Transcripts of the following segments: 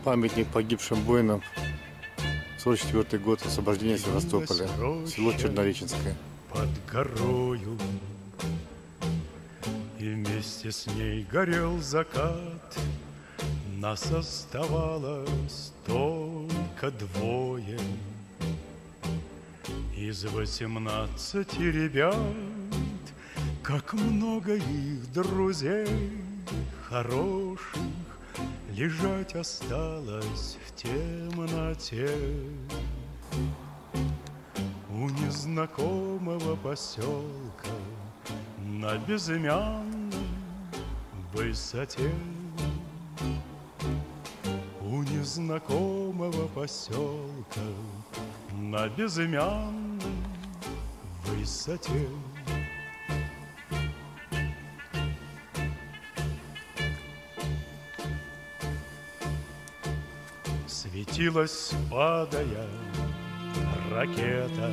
Памятник погибшим воинам. 44-й год освобождения Севастополя. Село Чернореченское. Под горою, и вместе с ней горел закат. Нас оставалось только двое из 18 ребят. Как много их друзей хороших лежать осталось в темноте у незнакомого поселка на безымянной высоте. У незнакомого поселка на безымянной высоте. Светилась, падая, ракета,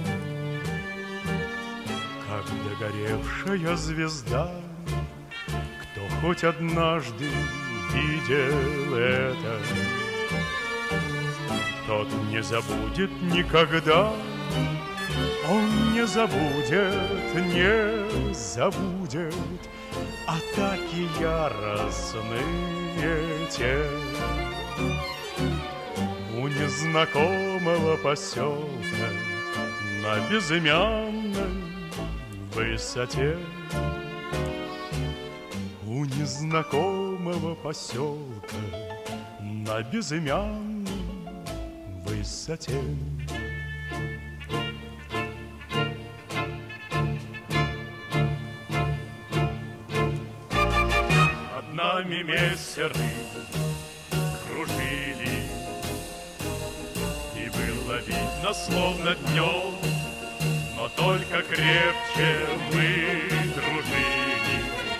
как догоревшая звезда. Кто хоть однажды видел это, тот не забудет никогда. Он не забудет, не забудет атаки яростные те. У незнакомого поселка на безымянной высоте. У незнакомого поселка на безымянной высоте. Над нами мессеры кружили, и было видно, словно днем, но только крепче мы дружили.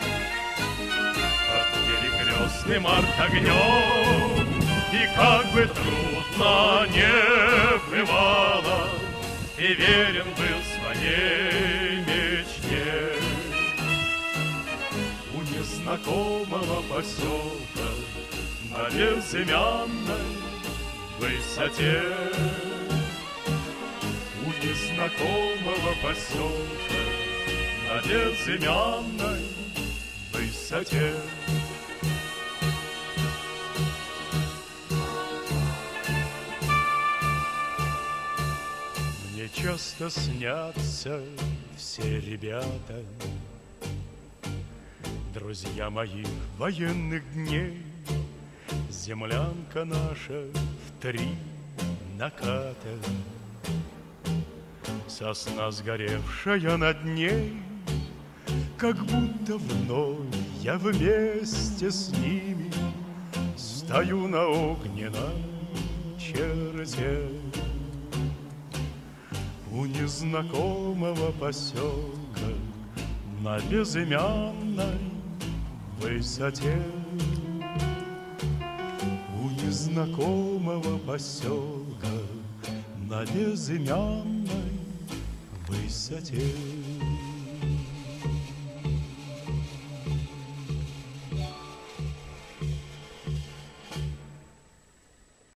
Под перекрестным артогнем, и как бы трудно не бывало, и верен был своей мечте. У незнакомого поселка на безымянной высоте. У незнакомого поселка на безымянной высоте. Мне часто снятся все ребята, друзья моих военных дней. Землянка наша в 3 наката, сосна сгоревшая над ней, как будто вновь я вместе с ними стою на огненной черте. У незнакомого поселка на безымянной высоте. У незнакомого поселка на безымянной высоте.